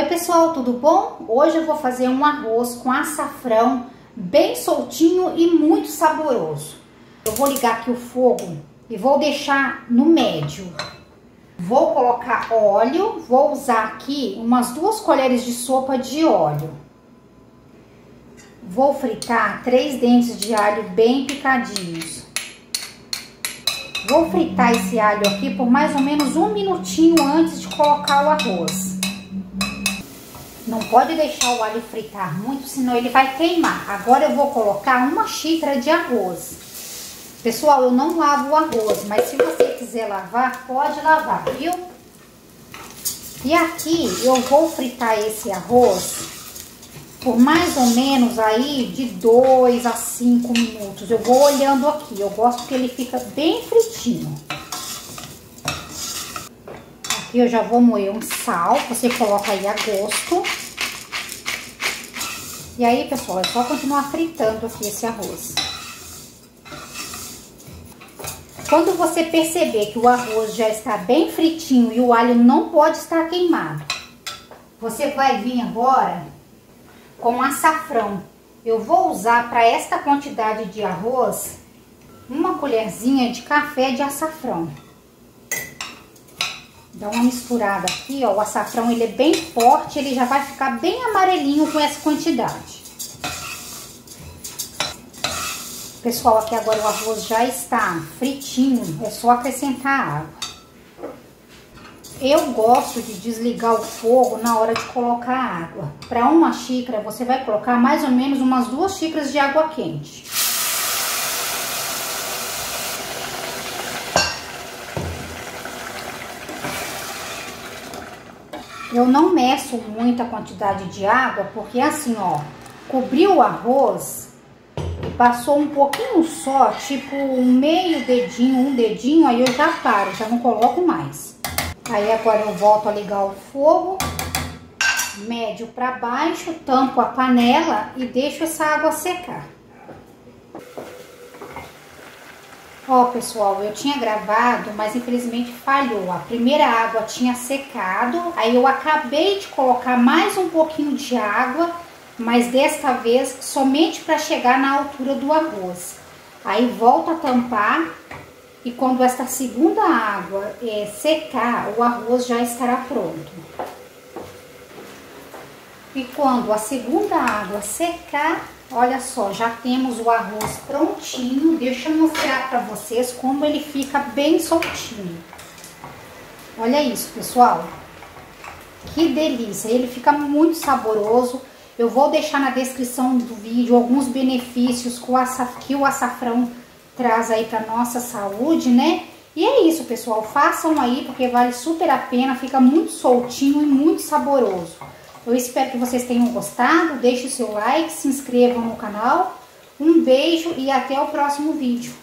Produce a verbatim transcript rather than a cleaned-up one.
Oi pessoal, tudo bom? Hoje eu vou fazer um arroz com açafrão bem soltinho e muito saboroso. Eu vou ligar aqui o fogo e vou deixar no médio. Vou colocar óleo, vou usar aqui umas duas colheres de sopa de óleo. Vou fritar três dentes de alho bem picadinhos. Vou fritar esse alho aqui por mais ou menos um minutinho antes de colocar o arroz. Não pode deixar o alho fritar muito, senão ele vai queimar. Agora eu vou colocar uma xícara de arroz. Pessoal, eu não lavo o arroz, mas se você quiser lavar, pode lavar, viu? E aqui eu vou fritar esse arroz por mais ou menos aí de dois a cinco minutos. Eu vou olhando aqui, eu gosto que ele fica bem fritinho. Aqui eu já vou moer um sal, você coloca aí a gosto. E aí, pessoal, é só continuar fritando aqui esse arroz. Quando você perceber que o arroz já está bem fritinho e o alho não pode estar queimado, você vai vir agora com açafrão. Eu vou usar para esta quantidade de arroz uma colherzinha de café de açafrão. Dá uma misturada aqui, ó. O açafrão ele é bem forte, ele já vai ficar bem amarelinho com essa quantidade. Pessoal, aqui agora o arroz já está fritinho, é só acrescentar água. Eu gosto de desligar o fogo na hora de colocar água. Para uma xícara, você vai colocar mais ou menos umas duas xícaras de água quente. Eu não meço muito a quantidade de água, porque assim, ó, cobriu o arroz, passou um pouquinho só, tipo um meio dedinho, um dedinho, aí eu já paro, já não coloco mais. Aí agora eu volto a ligar o fogo, médio para baixo, tampo a panela e deixo essa água secar. Ó, pessoal, eu tinha gravado, mas infelizmente falhou. A primeira água tinha secado, aí eu acabei de colocar mais um pouquinho de água, mas desta vez somente para chegar na altura do arroz. Aí volto a tampar e quando esta segunda água é, secar, o arroz já estará pronto. E quando a segunda água secar, olha só, já temos o arroz prontinho. Deixa eu mostrar para vocês como ele fica bem soltinho. Olha isso, pessoal. Que delícia, ele fica muito saboroso. Eu vou deixar na descrição do vídeo alguns benefícios que o açafrão traz aí para nossa saúde, né? E é isso, pessoal. Façam aí porque vale super a pena. Fica muito soltinho e muito saboroso. Eu espero que vocês tenham gostado. Deixe o seu like, se inscrevam no canal. Um beijo e até o próximo vídeo.